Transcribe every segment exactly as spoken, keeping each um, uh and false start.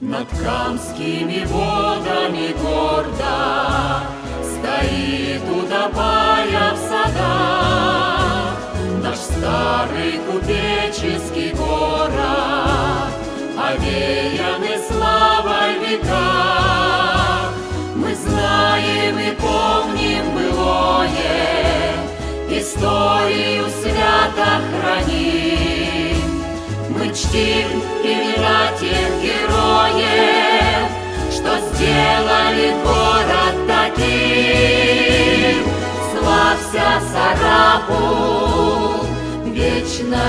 Над камскими водами гордо стоит удобая в садах наш старый купеческий город, овеянный славой века. Мы знаем и помним былое, историю свято храним. Мы чтим имена тех героев, что сделали город таким. Славься, Сарапул, вечно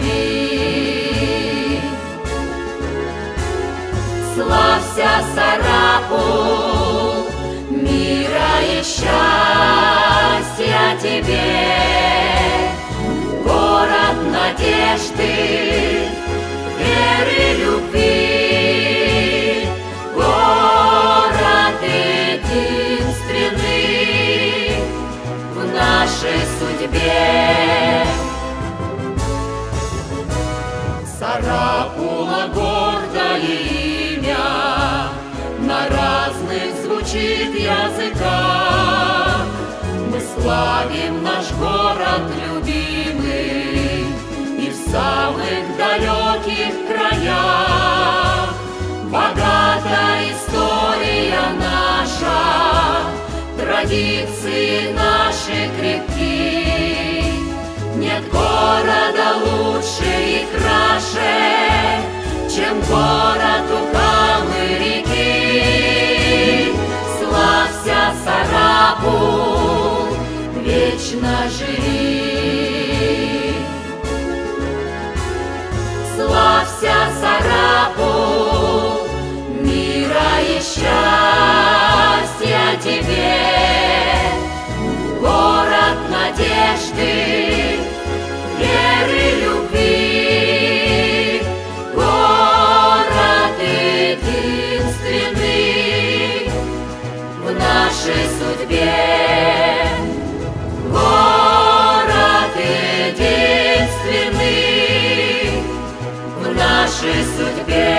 живи! Славься, Сарапул, мира и счастья тебе! Город надежды, веры, любви, город единственный в нашей судьбе. Сарапула гордое имя на разных звучит языках. Мы славим наш город любимый и в самых далеких краях. Богата история наша, традиции наши крепки. Нет города лучше и краше, чем город у Камы реки. Славься, Сарапул, вечно живи! Славься, Сарапул, мира и счастья тебе! Город надежды, веры, любви, город единственный в нашей судьбе. Город единственный в нашей судьбе.